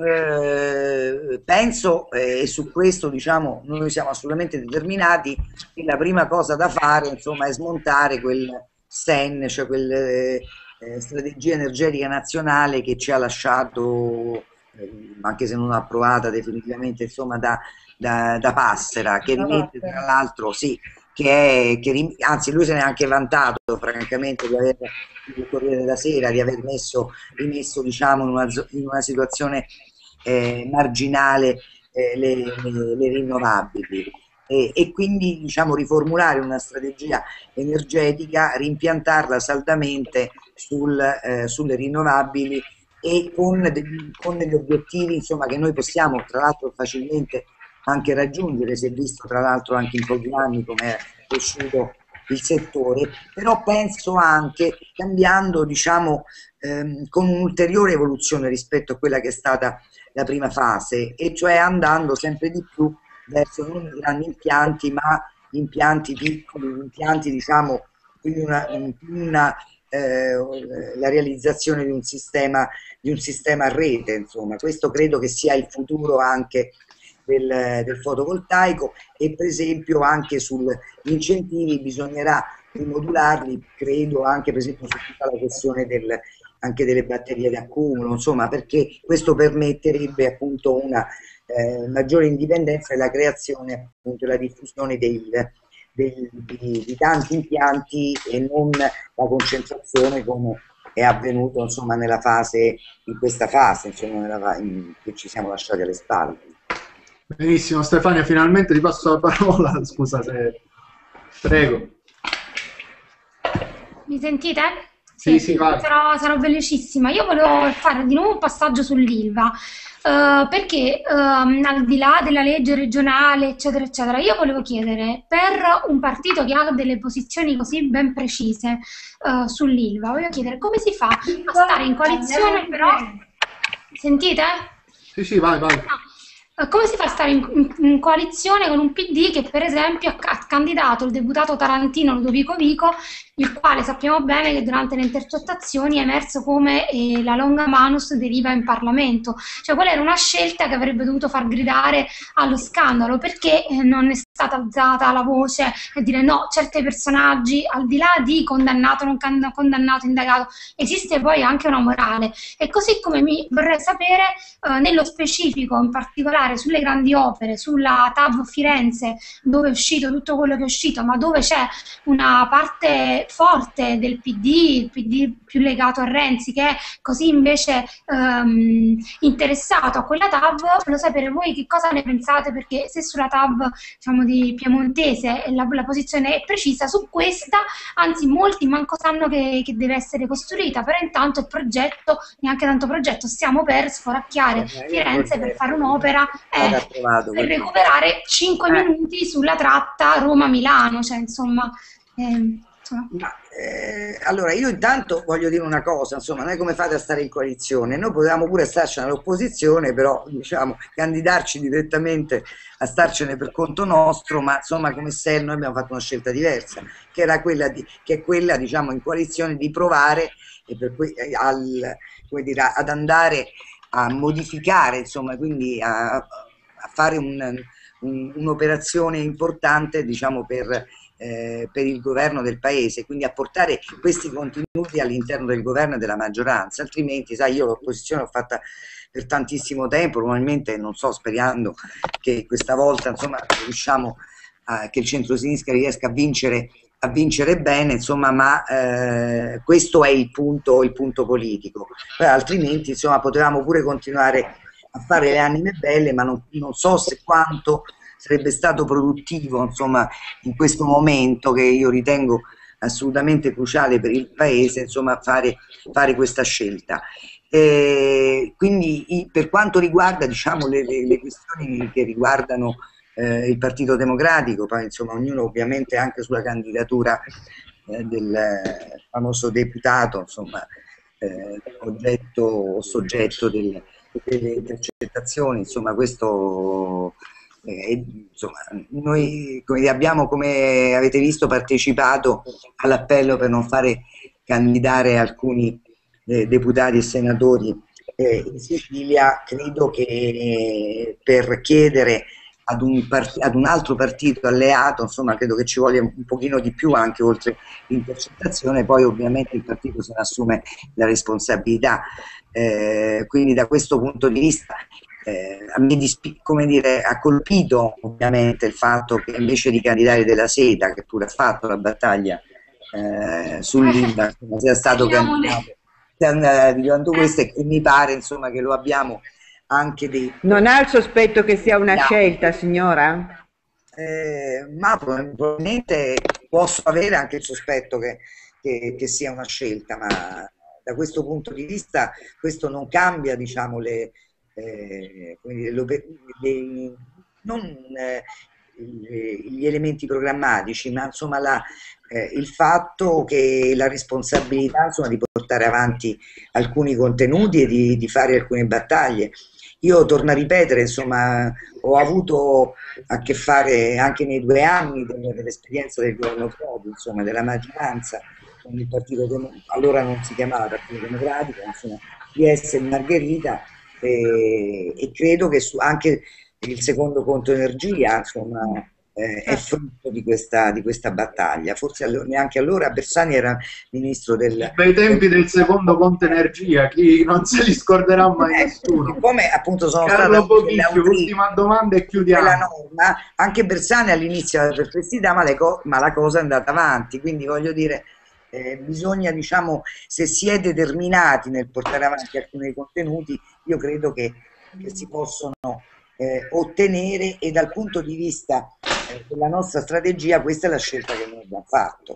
[SPEAKER 2] eh, penso, eh, e su questo, diciamo, noi siamo assolutamente determinati, che la prima cosa da fare, insomma, è smontare quel S E N, cioè quella eh, strategia energetica nazionale che ci ha lasciato, eh, anche se non approvata definitivamente, insomma, da, da, da Passera, che
[SPEAKER 6] Da
[SPEAKER 2] rimette
[SPEAKER 6] Passera.
[SPEAKER 2] tra l'altro, sì, che è, che rim- anzi lui se n'è anche vantato, francamente, di aver, il Corriere della Sera, di aver messo, rimesso, diciamo, in una, zo- in una situazione eh, marginale eh, le, le- le rinnovabili. E, e quindi, diciamo, riformulare una strategia energetica, rimpiantarla saldamente sul, eh, sulle rinnovabili, e con, de- con degli obiettivi, insomma, che noi possiamo tra l'altro facilmente anche raggiungere, si è visto tra l'altro anche in pochi anni come è cresciuto il settore, però penso anche cambiando, diciamo, ehm, con un'ulteriore evoluzione rispetto a quella che è stata la prima fase, e cioè andando sempre di più verso non i grandi impianti, ma impianti piccoli, impianti, diciamo, quindi una, una eh, la realizzazione di un sistema, di un sistema a rete, insomma. Questo credo che sia il futuro anche del, del fotovoltaico, e per esempio anche sugli incentivi bisognerà rimodularli, credo, anche per esempio su tutta la questione del, anche delle batterie d'accumulo, insomma, perché questo permetterebbe appunto una eh, maggiore indipendenza e la creazione, appunto, la diffusione dei, dei, di, di tanti impianti e non la concentrazione come è avvenuto, insomma, nella fase, in questa fase, insomma, nella, in, che ci siamo lasciati alle spalle.
[SPEAKER 1] Benissimo, Stefania, finalmente ti passo la parola, scusa se... Prego.
[SPEAKER 8] Mi sentite?
[SPEAKER 1] Sì, sì, vai.
[SPEAKER 8] Sarò, sarò velocissima. Io volevo fare di nuovo un passaggio sull'Ilva, eh, perché ehm, al di là della legge regionale, eccetera, eccetera, io volevo chiedere, per un partito che ha delle posizioni così ben precise eh, sull'Ilva, volevo chiedere come si fa a stare in coalizione, però... Sentite?
[SPEAKER 1] Sì, sì, vai, vai.
[SPEAKER 8] Ah. Come si fa a stare in, in, in coalizione con un P D che per esempio ha, ha candidato il deputato tarantino Ludovico Vico, il quale sappiamo bene che durante le intercettazioni è emerso come eh, la longa manus deriva in Parlamento. Cioè quella era una scelta che avrebbe dovuto far gridare allo scandalo, perché eh, non è stata alzata la voce e dire no, certi personaggi, al di là di condannato, non condannato, indagato, esiste poi anche una morale. E così come mi vorrei sapere eh, nello specifico, in particolare sulle grandi opere, sulla T A V Firenze, dove è uscito tutto quello che è uscito, ma dove c'è una parte forte del P D, il P D più legato a Renzi, che è così invece ehm, interessato a quella T A V. Voglio sapere voi che cosa ne pensate, perché se sulla T A V, diciamo, di piemontese la, la posizione è precisa, su questa anzi molti manco sanno che, che deve essere costruita, però intanto il progetto, neanche tanto progetto, stiamo per sforacchiare Firenze per fare un'opera eh, per recuperare cinque eh. minuti sulla tratta Roma-Milano, cioè insomma... Eh,
[SPEAKER 2] Ma, eh, allora io intanto voglio dire una cosa, insomma, noi come fate a stare in coalizione? Noi potevamo pure starcene all'opposizione, però diciamo candidarci direttamente a starcene per conto nostro, ma insomma come S E L noi abbiamo fatto una scelta diversa, che era quella di, che è quella, diciamo, in coalizione di provare e per que, al, come dire, ad andare a modificare, insomma, quindi a, a fare un, un, un'operazione importante, diciamo, per Eh, per il governo del paese, quindi a portare questi contenuti all'interno del governo e della maggioranza, altrimenti, sai, io l'opposizione l'ho fatta per tantissimo tempo, probabilmente, non so, sperando che questa volta, insomma, riusciamo a, che il centro-sinistra riesca a vincere, a vincere bene, insomma, ma eh, questo è il punto, il punto politico. Poi, altrimenti, insomma, potevamo pure continuare a fare le anime belle, ma non, non so se quanto sarebbe stato produttivo, insomma, in questo momento che io ritengo assolutamente cruciale per il paese, insomma, fare, fare questa scelta. Eh, quindi per quanto riguarda, diciamo, le, le, le questioni che riguardano eh, il Partito Democratico, poi insomma ognuno ovviamente anche sulla candidatura eh, del famoso deputato, insomma, eh, oggetto o soggetto del, delle intercettazioni, insomma, questo... Eh, insomma, noi come abbiamo, come avete visto, partecipato all'appello per non fare candidare alcuni eh, deputati e senatori eh, in Sicilia. Credo che eh, per chiedere ad un, ad un altro partito alleato, insomma, credo che ci voglia un pochino di più, anche oltre l'intercettazione. Poi ovviamente il partito se ne assume la responsabilità, eh, quindi da questo punto di vista Eh, a me come dire, ha colpito ovviamente il fatto che invece di candidare Della Seta, che pure ha fatto la battaglia eh, sull'Ilva, sia stato candidato questo, e mi pare, insomma, che lo abbiamo anche dei...
[SPEAKER 5] Non ha il sospetto che sia una scelta, signora?
[SPEAKER 2] Eh, ma probabilmente posso avere anche il sospetto che, che, che sia una scelta, ma da questo punto di vista questo non cambia, diciamo, le Eh, le, le, non eh, gli elementi programmatici, ma insomma la, eh, il fatto che la responsabilità, insomma, di portare avanti alcuni contenuti e di, di fare alcune battaglie. Io torno a ripetere, insomma, ho avuto a che fare anche nei due anni dell'esperienza del governo Prodi, insomma, della maggioranza con il Partito Democratico, allora non si chiamava Partito Democratico, insomma, P S e Margherita. E, e credo che su, anche il secondo conto energia, insomma, eh, è frutto di questa, di questa battaglia. Forse allo- neanche allora Bersani era ministro del...
[SPEAKER 1] I bei tempi del secondo Conte Energia, chi non se li scorderà mai
[SPEAKER 2] Eh,
[SPEAKER 1] nessuno.
[SPEAKER 2] Siccome appunto sono
[SPEAKER 1] Carlo
[SPEAKER 2] stata
[SPEAKER 1] Bochicchio,
[SPEAKER 2] l'autrice
[SPEAKER 1] ultima domanda e
[SPEAKER 2] di quella
[SPEAKER 1] chiudiamo.
[SPEAKER 2] norma, anche Bersani all'inizio aveva perplessità, ma, le co- ma la cosa è andata avanti, quindi voglio dire, eh, bisogna, diciamo, se si è determinati nel portare avanti alcuni contenuti, io credo che, che si possono eh, ottenere, e dal punto di vista eh, della nostra strategia questa è la scelta che noi abbiamo fatto.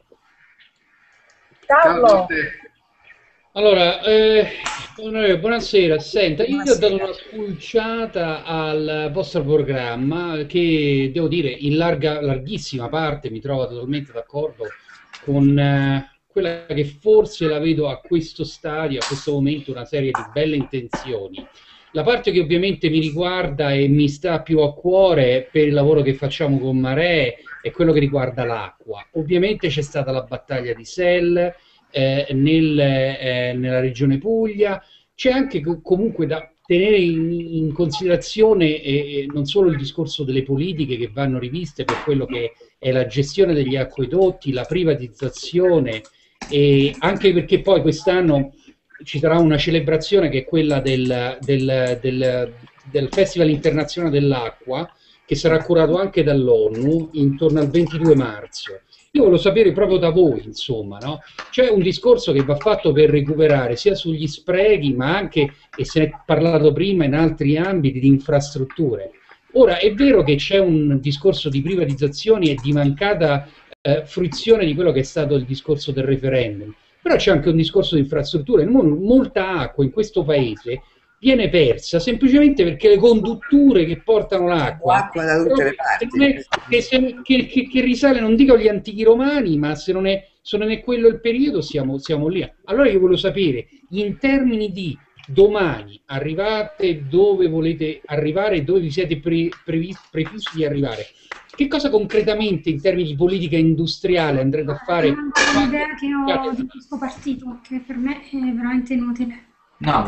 [SPEAKER 1] Carlo,
[SPEAKER 6] Carlo,
[SPEAKER 1] te.
[SPEAKER 3] Allora, eh, onorevole, buonasera. Senta, io ho dato
[SPEAKER 2] Buonasera.
[SPEAKER 3] una spulciata al vostro programma che, devo dire, in larga, larghissima parte mi trovo totalmente d'accordo con eh, quella che forse la vedo a questo stadio, a questo momento, una serie di belle intenzioni. La parte che ovviamente mi riguarda e mi sta più a cuore per il lavoro che facciamo con Maree è quello che riguarda l'acqua. Ovviamente c'è stata la battaglia di Sel, eh, nel, eh, nella regione Puglia, c'è anche co- comunque da tenere in, in considerazione eh, eh, non solo il discorso delle politiche che vanno riviste per quello che è la gestione degli acquedotti, la privatizzazione, e anche perché poi quest'anno ci sarà una celebrazione che è quella del, del, del, del Festival Internazionale dell'Acqua, che sarà curato anche dall'ONU intorno al ventidue marzo. Io volevo sapere proprio da voi, insomma, no? C'è un discorso che va fatto per recuperare sia sugli sprechi, ma anche, e se ne è parlato prima, in altri ambiti di infrastrutture. Ora, è vero che c'è un discorso di privatizzazioni e di mancata eh, fruizione di quello che è stato il discorso del referendum, però c'è anche un discorso di infrastrutture. Mol- Molta acqua in questo paese viene persa semplicemente perché le condutture che portano l'acqua,
[SPEAKER 2] Acqua da tutte le parti.
[SPEAKER 3] non è- che, se- che- che- che risale, non dico agli antichi romani, ma se non è, se non è quello il periodo, siamo, siamo lì. Allora io volevo sapere, in termini di domani, arrivate dove volete arrivare e dove vi siete pre- previs- prefissi di arrivare. Che cosa concretamente in termini di politica industriale andrete a fare?
[SPEAKER 8] È un'idea che ho di questo partito, che per me è veramente inutile.
[SPEAKER 9] No,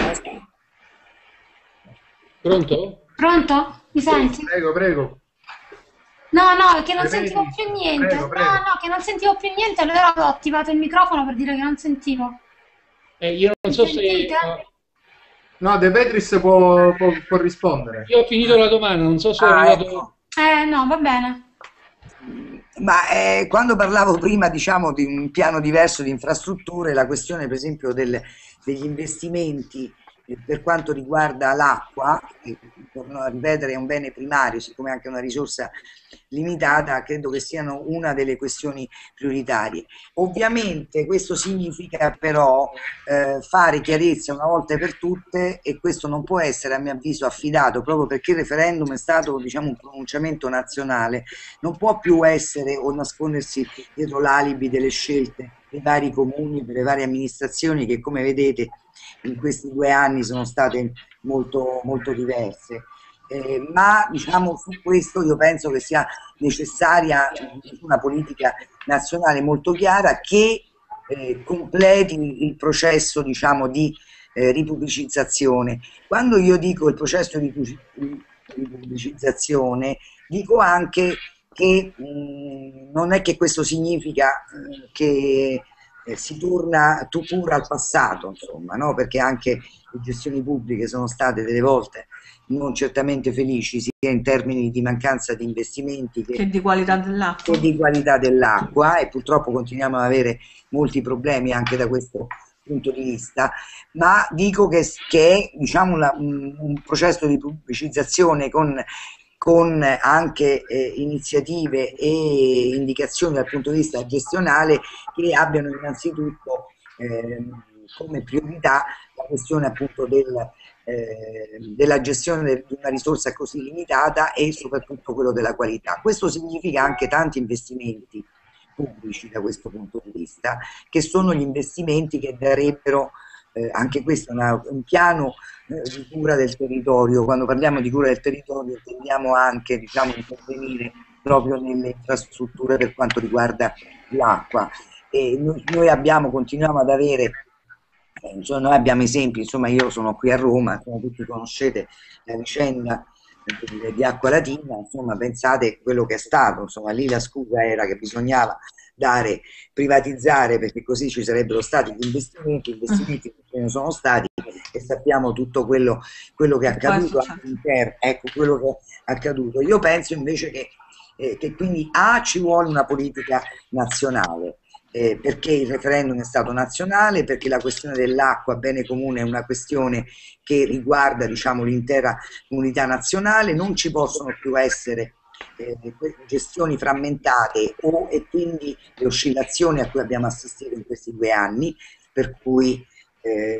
[SPEAKER 3] Pronto?
[SPEAKER 8] Pronto? Mi senti?
[SPEAKER 1] Prego, prego.
[SPEAKER 8] No, no, che non
[SPEAKER 1] Vedi?
[SPEAKER 8] sentivo più niente.
[SPEAKER 1] Prego, prego.
[SPEAKER 8] No, no, che non sentivo più niente, allora ho attivato il microfono per dire che non sentivo.
[SPEAKER 3] Eh, io non
[SPEAKER 8] Mi
[SPEAKER 3] so se...
[SPEAKER 8] sentite?
[SPEAKER 1] No, De Petris può, può, può rispondere.
[SPEAKER 3] Io ho finito la domanda, non so se è
[SPEAKER 2] Ah,
[SPEAKER 3] arrivato...
[SPEAKER 2] ecco.
[SPEAKER 8] Eh, no, va bene.
[SPEAKER 2] Ma eh, quando parlavo prima, diciamo, di un piano diverso di infrastrutture, la questione per esempio del- degli investimenti eh, per quanto riguarda l'acqua, che torno a ripetere è un bene primario, siccome è anche una risorsa limitata, credo che siano una delle questioni prioritarie. Ovviamente questo significa però eh, fare chiarezza una volta per tutte, e questo non può essere, a mio avviso, affidato, proprio perché il referendum è stato, diciamo, un pronunciamento nazionale, non può più essere o nascondersi dietro l'alibi delle scelte dei vari comuni, delle varie amministrazioni che, come vedete, in questi due anni sono state molto, molto diverse. Eh, ma diciamo su questo io penso che sia necessaria una politica nazionale molto chiara che eh, completi il processo, diciamo, di eh, ripubblicizzazione. Quando io dico il processo di ripubblicizzazione, dico anche che mh, non è che questo significa eh, che eh, si torna tout court al passato, insomma, no? Perché anche le gestioni pubbliche sono state delle volte non certamente felici, sia in termini di mancanza di investimenti che,
[SPEAKER 7] Che di qualità dell'acqua.
[SPEAKER 2] che di qualità dell'acqua, e purtroppo continuiamo ad avere molti problemi anche da questo punto di vista, ma dico che, che è, diciamo, una, un, un processo di pubblicizzazione con, con anche eh, iniziative e indicazioni dal punto di vista gestionale che abbiano innanzitutto eh, come priorità la questione appunto del Eh, della gestione di una risorsa così limitata e soprattutto quello della qualità. Questo significa anche tanti investimenti pubblici da questo punto di vista, che sono gli investimenti che darebbero, eh, anche questo è una, un piano eh, di cura del territorio. Quando parliamo di cura del territorio intendiamo anche, diciamo, intervenire proprio nelle infrastrutture per quanto riguarda l'acqua. E noi, noi abbiamo, continuiamo ad avere Insomma, noi abbiamo esempi, insomma io sono qui a Roma, come tutti conoscete la vicenda di acqua latina, insomma, pensate quello che è stato, insomma, lì la scusa era che bisognava dare, privatizzare, perché così ci sarebbero stati gli investimenti, gli investimenti che ce ne sono stati, e sappiamo tutto quello, quello che è accaduto all'interno, ecco quello che è accaduto. Io penso invece che, eh, che quindi A, ci vuole una politica nazionale, eh, perché il referendum è stato nazionale, perché la questione dell'acqua, bene comune, è una questione che riguarda, diciamo, l'intera comunità nazionale, non ci possono più essere eh, gestioni frammentate o, e quindi le oscillazioni a cui abbiamo assistito in questi due anni, per cui eh,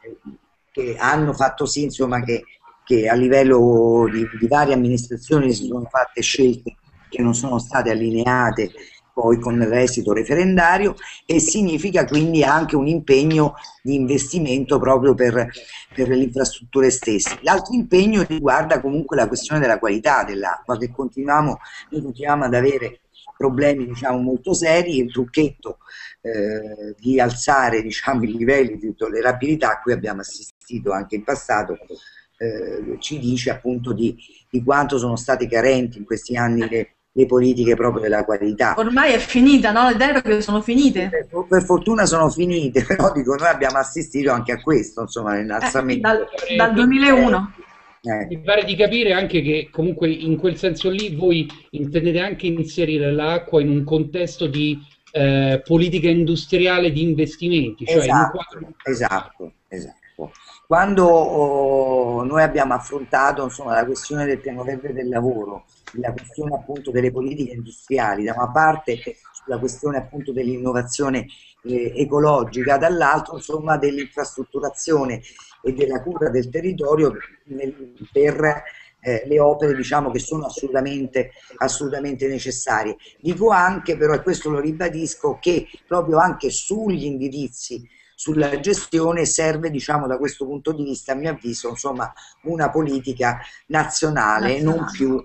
[SPEAKER 2] che hanno fatto sì, insomma, che, che a livello di, di varie amministrazioni si sono fatte scelte che non sono state allineate poi con l'esito referendario, e significa quindi anche un impegno di investimento proprio per, per le infrastrutture stesse. L'altro impegno riguarda comunque la questione della qualità dell'acqua, che continuiamo, noi continuiamo ad avere problemi, diciamo, molto seri. Il trucchetto eh, di alzare, diciamo, i livelli di tollerabilità a cui abbiamo assistito anche in passato eh, ci dice appunto di, di quanto sono state carenti in questi anni le le politiche proprio della qualità.
[SPEAKER 7] Ormai è finita, no? Le deroghe sono finite.
[SPEAKER 2] Per, per fortuna sono finite, però dico, noi abbiamo assistito anche a questo, insomma, nell'innalzamento.
[SPEAKER 7] Eh, dal, dal duemilauno.
[SPEAKER 3] Eh. Mi pare di capire anche che comunque in quel senso lì voi intendete anche inserire l'acqua in un contesto di eh, politica industriale di investimenti. Cioè
[SPEAKER 2] esatto,
[SPEAKER 3] in un quadro...
[SPEAKER 2] esatto, esatto. Quando oh, noi abbiamo affrontato, insomma, la questione del piano verde del lavoro, la questione appunto delle politiche industriali da una parte, sulla questione appunto dell'innovazione eh, ecologica, dall'altro, insomma, dell'infrastrutturazione e della cura del territorio nel, per eh, le opere, diciamo, che sono assolutamente, assolutamente necessarie. Dico anche, però, e questo lo ribadisco, che proprio anche sugli indirizzi sulla gestione serve, diciamo, da questo punto di vista, a mio avviso, insomma, una politica nazionale, nazionale. non più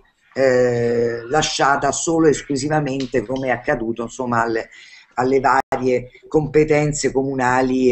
[SPEAKER 2] eh, lasciata solo e esclusivamente, come è accaduto, insomma, alle, alle varie competenze comunali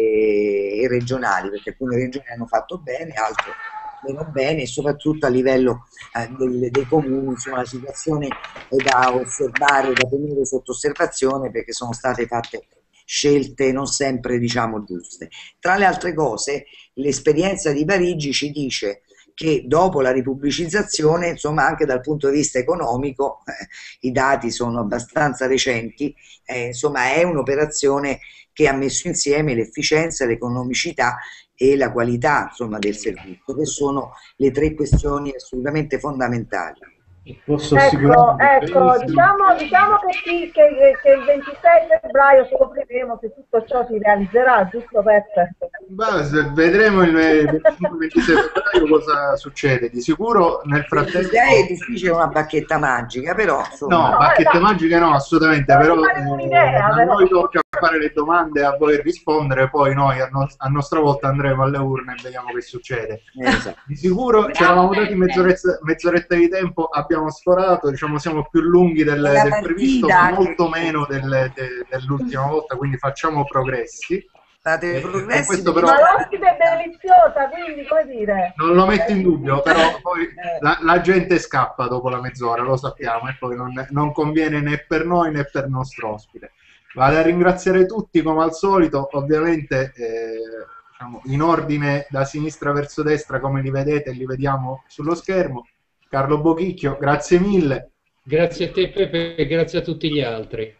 [SPEAKER 2] e, e regionali, perché alcune regioni hanno fatto bene, altre meno bene, e soprattutto a livello eh, del, dei comuni, insomma, la situazione è da osservare, da tenere sotto osservazione, perché sono state fatte scelte non sempre, diciamo, giuste. Tra le altre cose, l'esperienza di Parigi ci dice che dopo la ripubblicizzazione, insomma, anche dal punto di vista economico, eh, i dati sono abbastanza recenti, eh, insomma, è un'operazione che ha messo insieme l'efficienza, l'economicità e la qualità, insomma, del servizio, che sono le tre questioni assolutamente fondamentali.
[SPEAKER 4] Posso
[SPEAKER 6] ecco, ecco diciamo, diciamo che, sì, che, che il ventisei febbraio scopriremo se tutto ciò si realizzerà, giusto Peppe?
[SPEAKER 1] Beh, vedremo il ventisei febbraio cosa succede. Di sicuro nel frattempo
[SPEAKER 2] è difficile una bacchetta magica, però insomma...
[SPEAKER 1] no, bacchette no, magiche no, assolutamente, però, eh, a noi tocca fare le domande, a voi rispondere, poi noi a, no a nostra volta andremo alle urne e vediamo che succede. Esatto. Di sicuro ci eravamo dati mezz'oretta, mezz'oretta di tempo, abbiamo sforato, diciamo, siamo più lunghi del, del previsto, ma molto meno del, de, dell'ultima volta, quindi facciamo progressi.
[SPEAKER 2] Fate progressi,
[SPEAKER 1] questo però,
[SPEAKER 6] ma l'ospite è deliziosa, quindi come dire,
[SPEAKER 1] non lo metto in dubbio, però poi la, la gente scappa dopo la mezz'ora, lo sappiamo, e poi non, non conviene né per noi né per il nostro ospite. Vado a ringraziare tutti come al solito, ovviamente eh, diciamo, in ordine da sinistra verso destra, come li vedete e li vediamo sullo schermo. Carlo Bochicchio, grazie mille.
[SPEAKER 3] Grazie a te Peppe e grazie a tutti gli altri.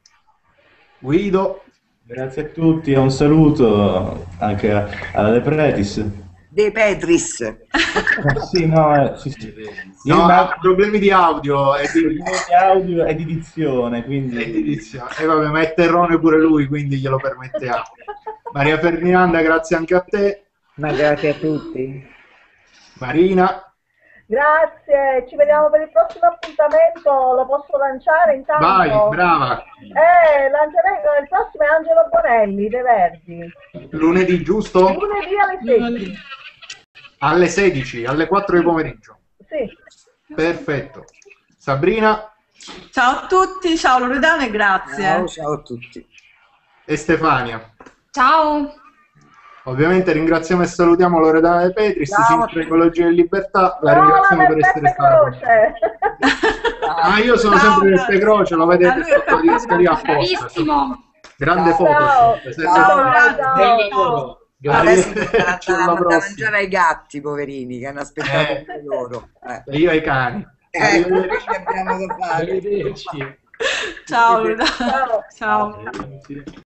[SPEAKER 1] Guido.
[SPEAKER 4] Grazie a tutti e un saluto anche alla De Pretis.
[SPEAKER 2] De Petris.
[SPEAKER 4] Eh, sì, no, eh, sì, sì.
[SPEAKER 1] No, ha problemi di audio e di...
[SPEAKER 4] di audio e di dizione, quindi...
[SPEAKER 1] E di dizione. E vabbè, ma è terrone pure lui, quindi glielo permettiamo. Maria Ferdinanda, grazie anche a te.
[SPEAKER 5] Ma grazie a tutti.
[SPEAKER 1] Marina.
[SPEAKER 6] Grazie, ci vediamo per il prossimo appuntamento, lo posso lanciare intanto?
[SPEAKER 1] Vai, brava.
[SPEAKER 6] Eh, lancerei, il prossimo è Angelo Bonelli, De Verdi.
[SPEAKER 1] Lunedì, giusto?
[SPEAKER 6] Lunedì alle sedici.
[SPEAKER 1] Alle sedici, alle quattro di pomeriggio.
[SPEAKER 6] Sì.
[SPEAKER 1] Perfetto. Sabrina?
[SPEAKER 7] Ciao a tutti, ciao Loredana e grazie.
[SPEAKER 2] Ciao, ciao a tutti.
[SPEAKER 1] E Stefania?
[SPEAKER 8] Ciao.
[SPEAKER 1] Ovviamente ringraziamo e salutiamo Loredana De Petris,
[SPEAKER 2] Ciao.
[SPEAKER 1] Sinistra Ecologia e Libertà, la
[SPEAKER 6] No,
[SPEAKER 1] ringraziamo
[SPEAKER 6] la
[SPEAKER 1] per essere
[SPEAKER 6] Beppe
[SPEAKER 1] stata con noi.
[SPEAKER 6] Croce.
[SPEAKER 1] Ah, io sono
[SPEAKER 7] Ciao,
[SPEAKER 1] sempre
[SPEAKER 7] grazie.
[SPEAKER 1] Beppe Croce, lo
[SPEAKER 7] A
[SPEAKER 1] vedete
[SPEAKER 7] lui è
[SPEAKER 1] sotto di
[SPEAKER 7] Beppe
[SPEAKER 1] lì
[SPEAKER 7] Croce.
[SPEAKER 1] apposta.
[SPEAKER 8] Bravissimo.
[SPEAKER 1] Grande
[SPEAKER 2] Ciao.
[SPEAKER 1] Photoshop. Se-
[SPEAKER 2] Ciao.
[SPEAKER 6] Ciao,
[SPEAKER 7] Grazie.
[SPEAKER 6] ciao.
[SPEAKER 3] Bel lavoro. Grazie.
[SPEAKER 2] Adesso devono
[SPEAKER 1] Arrivederci,
[SPEAKER 2] andare
[SPEAKER 1] alla
[SPEAKER 2] da
[SPEAKER 1] prossima.
[SPEAKER 2] mangiare ai gatti, poverini, che hanno aspettato
[SPEAKER 1] Eh.
[SPEAKER 2] anche loro. Eh.
[SPEAKER 1] Io ai cani.
[SPEAKER 2] Eh,
[SPEAKER 1] Arrivederci.
[SPEAKER 2] quindi abbiamo da fare.
[SPEAKER 3] Arrivederci.
[SPEAKER 7] Ciao, Loredana.
[SPEAKER 6] Ciao.
[SPEAKER 7] Ciao.
[SPEAKER 3] Ciao.